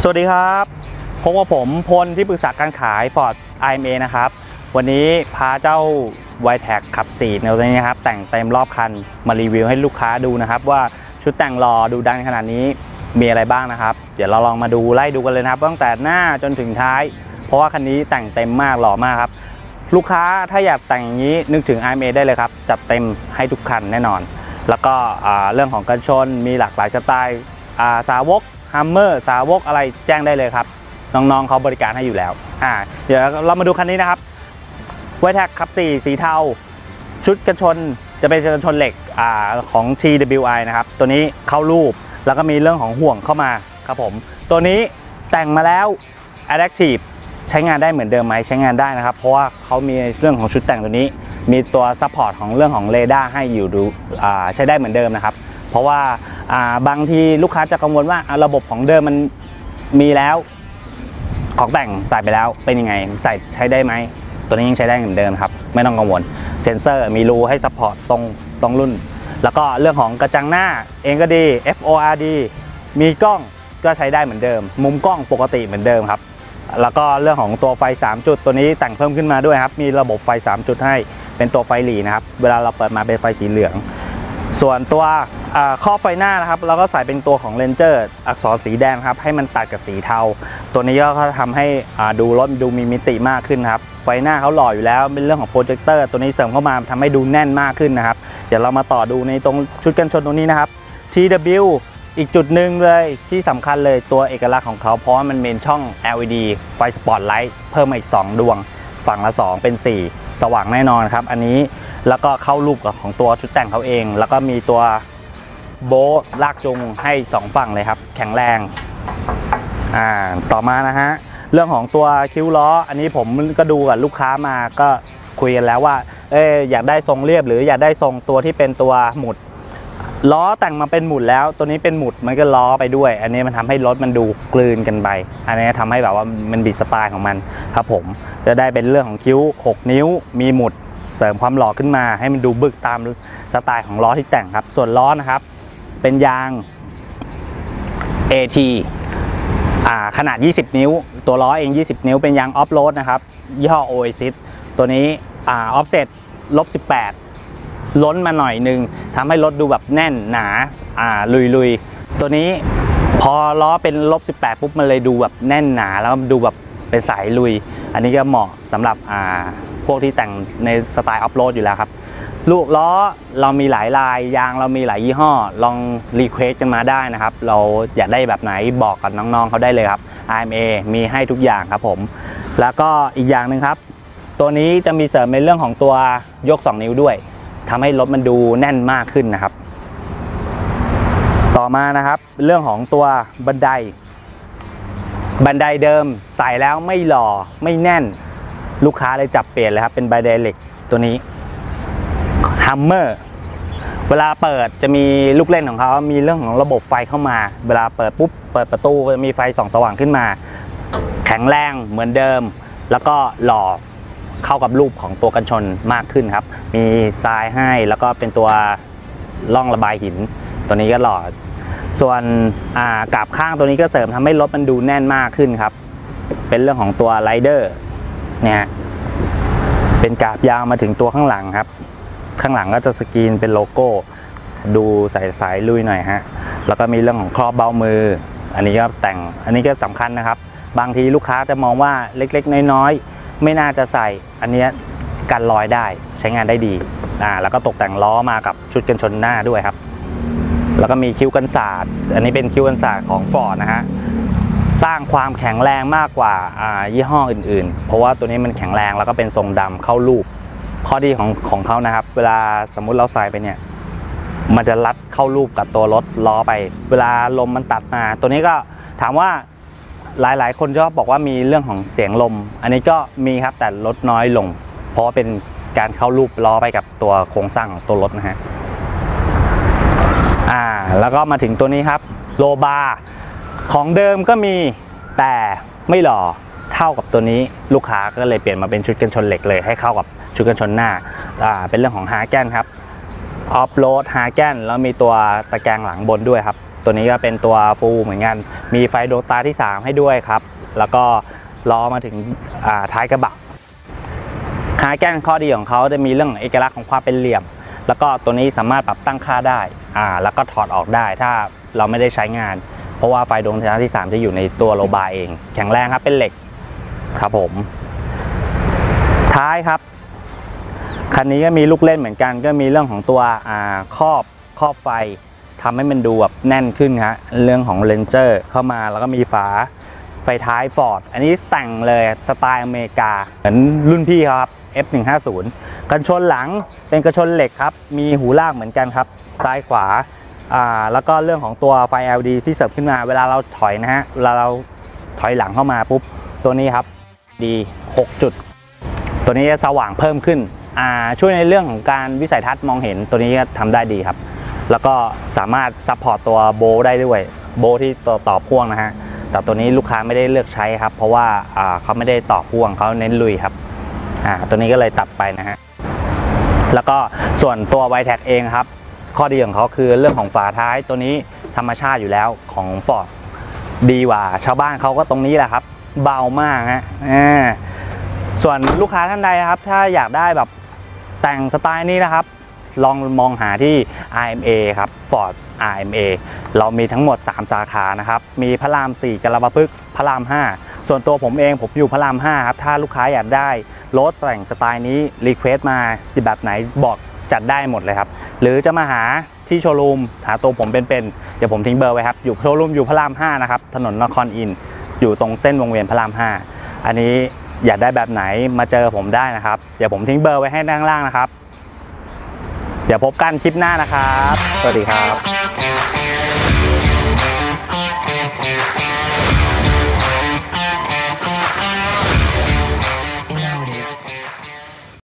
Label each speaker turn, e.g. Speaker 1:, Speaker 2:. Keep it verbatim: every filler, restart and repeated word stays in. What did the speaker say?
Speaker 1: สวัสดีครับพบกับผมพลที่ปรึกษาการขาย Ford ไอ เอ็ม เอ นะครับวันนี้พาเจ้า ไว แท็ก ขับสี่ในตัวนี้นะครับแต่งเต็มรอบคันมารีวิวให้ลูกค้าดูนะครับว่าชุดแต่งหล่อดูดันขนาดนี้มีอะไรบ้างนะครับเดี๋ยวเราลองมาดูไล่ดูกันเลยนะครับตั้งแต่หน้าจนถึงท้ายเพราะว่าคันนี้แต่งเต็มมากหล่อมากครับลูกค้าถ้าอยากแต่งอย่างนี้นึกถึง ไอ เอ็ม เอ ได้เลยครับจัดเต็มให้ทุกคันแน่นอนแล้วก็เรื่องของกันชนมีหลากหลายสไตล์สาวกฮัมเมอร์สาวกอะไรแจ้งได้เลยครับน้องๆเขาบริการให้อยู่แล้วอ่าเดี๋ยวเรามาดูคันนี้นะครับ ไว แท็ก ขับสี่สีเทาชุดกันชนจะเป็นกันชนเหล็กอ่าของ ที ดับเบิลยู ไอ นะครับตัวนี้เข้ารูปแล้วก็มีเรื่องของห่วงเข้ามาครับผมตัวนี้แต่งมาแล้ว Adaptive ใช้งานได้เหมือนเดิมไหมใช้งานได้นะครับเพราะว่าเขามีเรื่องของชุดแต่งตัวนี้มีตัวซัพพอร์ตของเรื่องของเรดาร์ให้อยู่ดูอ่าใช้ได้เหมือนเดิมนะครับเพราะว่าบางทีลูกค้าจะกังวลว่าระบบของเดิมมันมีแล้วของแต่งใส่ไปแล้วเป็นยังไงใส่ใช้ได้ไหมตัวนี้ยังใช้ได้เหมือนเดิมครับไม่ต้องกังวลเซ็นเซอร์มีรูให้ซัพพอร์ตตรงตรงรุ่นแล้วก็เรื่องของกระจังหน้าเองก็ดี เอฟ โอ อาร์ ดี มีกล้องก็ใช้ได้เหมือนเดิมมุมกล้องปกติเหมือนเดิมครับแล้วก็เรื่องของตัวไฟสามจุดตัวนี้แต่งเพิ่มขึ้นมาด้วยครับมีระบบไฟสามจุดให้เป็นตัวไฟหลีนะครับเวลาเราเปิดมาเป็นไฟสีเหลืองส่วนตัวครอบไฟหน้านะครับเราก็ใส่เป็นตัวของ Ranger อักษรสีแดงครับให้มันตัดกับสีเทาตัวนี้ก็ทำให้ดูรถดูมีมิติมากขึ้นครับไฟหน้าเขาหล่ออยู่แล้วเป็นเรื่องของโปรเจคเตอร์ตัวนี้เสริมเข้ามาทำให้ดูแน่นมากขึ้นนะครับเดี๋ยวเรามาต่อดูในตรงชุดกันชนตรงนี้นะครับ ที ดับเบิลยู อีกจุดหนึ่งเลยที่สำคัญเลยตัวเอกลักษณ์ของเขาเพราะว่ามันเป็นช่อง แอล อี ดี ไฟสปอตไลท์เพิ่มมาอีกสองดวงฝั่งละสองเป็นสี่สว่างแน่นอนครับอันนี้แล้วก็เข้ารูปของตัวชุดแต่งเขาเองแล้วก็มีตัวโบ๊ทลากจูงให้สองฝั่งเลยครับแข็งแรงอ่าต่อมานะฮะเรื่องของตัวคิ้วล้ออันนี้ผมก็ดูกับลูกค้ามาก็คุยกันแล้วว่าเอออยากได้ทรงเรียบหรืออยากได้ทรงตัวที่เป็นตัวหมุดล้อแต่งมาเป็นหมุดแล้วตัวนี้เป็นหมุดมันก็ล้อไปด้วยอันนี้มันทำให้รถมันดูกลืนกันไปอันนี้ทำให้แบบว่ามันบิดสไตล์ของมันครับผมจะได้เป็นเรื่องของคิ้วหกนิ้วมีหมุดเสริมความหล่อขึ้นมาให้มันดูบึกตามสไตล์ของล้อที่แต่งครับส่วนล้อนะครับเป็นยาง เอ ที อ่าขนาดยี่สิบนิ้วตัวล้อเองยี่สิบนิ้วเป็นยางออฟโรดนะครับยี่ห้อ โอเอซิส ตัวนี้อ่าออฟเซ็ตลบสิบแปดล้นมาหน่อยนึงทำให้รถดูแบบแน่นหนาอ่าลุยๆตัวนี้พอล้อเป็นลบสิบแปดปุ๊บมันเลยดูแบบแน่นหนาแล้วดูแบบเป็นสายลุยอันนี้ก็เหมาะสำหรับอ่าพวกที่แต่งในสไตล์ออฟโรดอยู่แล้วครับลูกล้อเรามีหลายลายยางเรามีหลายยี่ห้อลองรีเควสกันมาได้นะครับเราอยากได้แบบไหนบอกกับน้องๆเขาได้เลยครับ ไอ เอ็ม เอ มีให้ทุกอย่างครับผมแล้วก็อีกอย่างหนึ่งครับตัวนี้จะมีเสริมในเรื่องของตัวยกสองนิ้วด้วยทำให้รถมันดูแน่นมากขึ้นนะครับต่อมานะครับเรื่องของตัวบันไดบันไดเดิมใส่แล้วไม่หล่อไม่แน่นลูกค้าเลยจับเปลี่ยนเลยครับเป็นบันไดเหล็กตัวนี้ฮัมเมอร์เวลาเปิดจะมีลูกเล่นของเขามีเรื่องของระบบไฟเข้ามาเวลาเปิดปุ๊บเปิดประตูจะมีไฟส่องสว่างขึ้นมาแข็งแรงเหมือนเดิมแล้วก็หล่อเข้ากับรูปของตัวกันชนมากขึ้นครับมีทรายให้แล้วก็เป็นตัวร่องระบายหินตัวนี้ก็หล่อส่วนกาบข้างตัวนี้ก็เสริมทำให้รถมันดูแน่นมากขึ้นครับเป็นเรื่องของตัวไรเดอร์เนี่ยเป็นกาบยาวมาถึงตัวข้างหลังครับข้างหลังก็จะสกรีนเป็นโลโก้ดูใส่สายลุยหน่อยฮะแล้วก็มีเรื่องของครอบเบ้ามืออันนี้ก็แต่งอันนี้ก็สำคัญนะครับบางทีลูกค้าจะมองว่าเล็กๆน้อยๆไม่น่าจะใส่อันนี้กันรอยได้ใช้งานได้ดีอ่าแล้วก็ตกแต่งล้อมากับชุดกันชนหน้าด้วยครับแล้วก็มีคิ้วกันศาสตร์อันนี้เป็นคิ้วกันศาสตร์ของ Ford นะฮะสร้างความแข็งแรงมากกว่าอ่ายี่ห้ออื่นๆเพราะว่าตัวนี้มันแข็งแรงแล้วก็เป็นทรงดำเข้ารูปข้อดีของของเขานะครับเวลาสมมุติเราใส่ไปเนี่ยมันจะรัดเข้ารูปกับตัวรถล้อไปเวลาลมมันตัดมาตัวนี้ก็ถามว่าหลายๆคนชอบบอกว่ามีเรื่องของเสียงลมอันนี้ก็มีครับแต่ลดน้อยลงเพราะว่าเป็นการเข้ารูปล้อไปกับตัวโครงสร้างของตัวรถนะฮะอ่าแล้วก็มาถึงตัวนี้ครับโลบาร์ของเดิมก็มีแต่ไม่หล่อเท่ากับตัวนี้ลูกค้าก็เลยเปลี่ยนมาเป็นชุดกันชนเหล็กเลยให้เข้ากับชุดกันชนหน้าอ่าเป็นเรื่องของฮาแกนครับออฟโรดฮาแกนแล้วมีตัวตะแกรงหลังบนด้วยครับตัวนี้ก็เป็นตัวฟูลเหมือนกันมีไฟดวงตาที่สามให้ด้วยครับแล้วก็ล้อมาถึงท้ายกระบะฮาแกนข้อดีของเขาจะมีเรื่องเอกลักษณ์ของความเป็นเหลี่ยมแล้วก็ตัวนี้สามารถปรับตั้งค่าได้อ่าแล้วก็ถอดออกได้ถ้าเราไม่ได้ใช้งานเพราะว่าไฟดวงตาที่สามจะอยู่ในตัวโลบาเองแข็งแรงครับเป็นเหล็กครับผมท้ายครับคันนี้ก็มีลูกเล่นเหมือนกันก็มีเรื่องของตัวอ่าครอบครอบไฟทำให้มันดูแบบแน่นขึ้นครับเรื่องของเลนเจอร์เข้ามาแล้วก็มีฝาไฟท้าย Ford อันนี้แต่งเลยสไตล์อเมริกาเหมือนรุ่นพี่ครับ เอฟ หนึ่งห้าศูนย์ กันชนหลังเป็นกระชนเหล็กครับมีหูลากเหมือนกันครับซ้ายขวาอ่าแล้วก็เรื่องของตัวไฟ แอล อี ดี ที่เสริมขึ้นมาเวลาเราถอยนะฮะเวลาเราถอยหลังเข้ามาปุ๊บตัวนี้ครับดีหกจุดตัวนี้จะสว่างเพิ่มขึ้นอ่าช่วยในเรื่องของการวิสัยทัศน์มองเห็นตัวนี้ทำได้ดีครับแล้วก็สามารถซัพพอร์ตตัวโบได้ด้วยโบที่ต่อต่อพ่วงนะฮะแต่ตัวนี้ลูกค้าไม่ได้เลือกใช้ครับเพราะว่าอ่าเขาไม่ได้ต่อพ่วงเขาเน้นลุยครับอ่าตัวนี้ก็เลยตัดไปนะฮะแล้วก็ส่วนตัว ไวแท็ก เองครับข้อดีของเขาคือเรื่องของฝาท้ายตัวนี้ธรรมชาติอยู่แล้วของ Ford ดีกว่าชาวบ้านเขาก็ตรงนี้แหละครับเบามากฮะอ่าส่วนลูกค้าท่านใดครับถ้าอยากได้แบบแต่งสไตล์นี้นะครับลองมองหาที่ อาร์ เอ็ม เอ ครับ Ford อาร์ เอ็ม เอ เรามีทั้งหมดสามสาขานะครับมีพระรามสี่กรปภึกษ์พระรามห้าส่วนตัวผมเองผมอยู่พระรามห้าครับถ้าลูกค้าอยากได้รถแต่งสไตล์นี้รีเควสต์มาแบบไหนบอกจัดได้หมดเลยครับหรือจะมาหาที่โชว์รูมหาตัวผมเป็นๆเดี๋ยวผมทิ้งเบอร์ไว้ครับอยู่โชว์รูมอยู่พระรามห้านะครับถนนนครอินทร์อยู่ตรงเส้นวงเวียนพระรามห้าอันนี้อยากได้แบบไหนมาเจอผมได้นะครับเดี๋ยวผมทิ้งเบอร์ไว้ให้ด้านล่างนะครับเดี๋ยวพบกันคลิปหน้านะครับสวัสดีครับ